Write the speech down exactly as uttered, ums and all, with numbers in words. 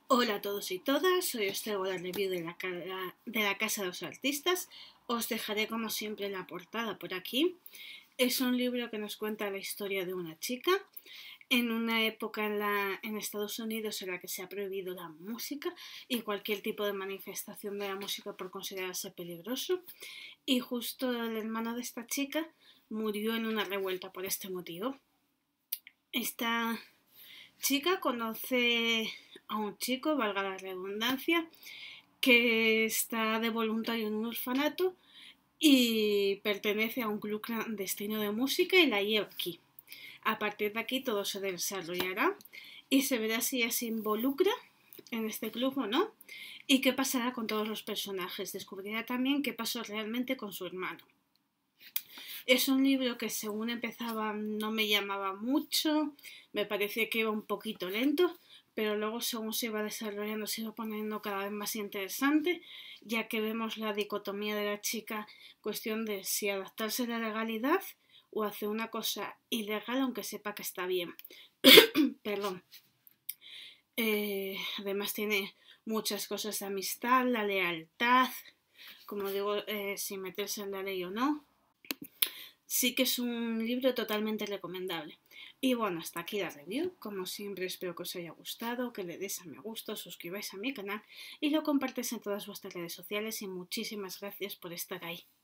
Hola a todos y todas, hoy os traigo la review de la, de la Casa de los Artistas. Os dejaré como siempre la portada por aquí. Es un libro que nos cuenta la historia de una chica en una época en, la, en Estados Unidos en la que se ha prohibido la música y cualquier tipo de manifestación de la música por considerarse peligroso. Y justo el hermano de esta chica murió en una revuelta por este motivo. Esta chica conoce a un chico, valga la redundancia, que está de voluntario en un orfanato y pertenece a un club clandestino de música y la lleva aquí. A partir de aquí todo se desarrollará y se verá si ella se involucra en este club o no y qué pasará con todos los personajes. Descubrirá también qué pasó realmente con su hermano. Es un libro que según empezaba no me llamaba mucho, me parecía que iba un poquito lento, pero luego según se iba desarrollando se iba poniendo cada vez más interesante, ya que vemos la dicotomía de la chica, cuestión de si adaptarse a la legalidad o hacer una cosa ilegal aunque sepa que está bien. Perdón. Eh, además tiene muchas cosas de amistad, la lealtad, como digo, eh, sin meterse en la ley o no. Sí que es un libro totalmente recomendable. Y bueno, hasta aquí la review. Como siempre espero que os haya gustado, que le deis a me gusta, os suscribáis a mi canal y lo compartáis en todas vuestras redes sociales y muchísimas gracias por estar ahí.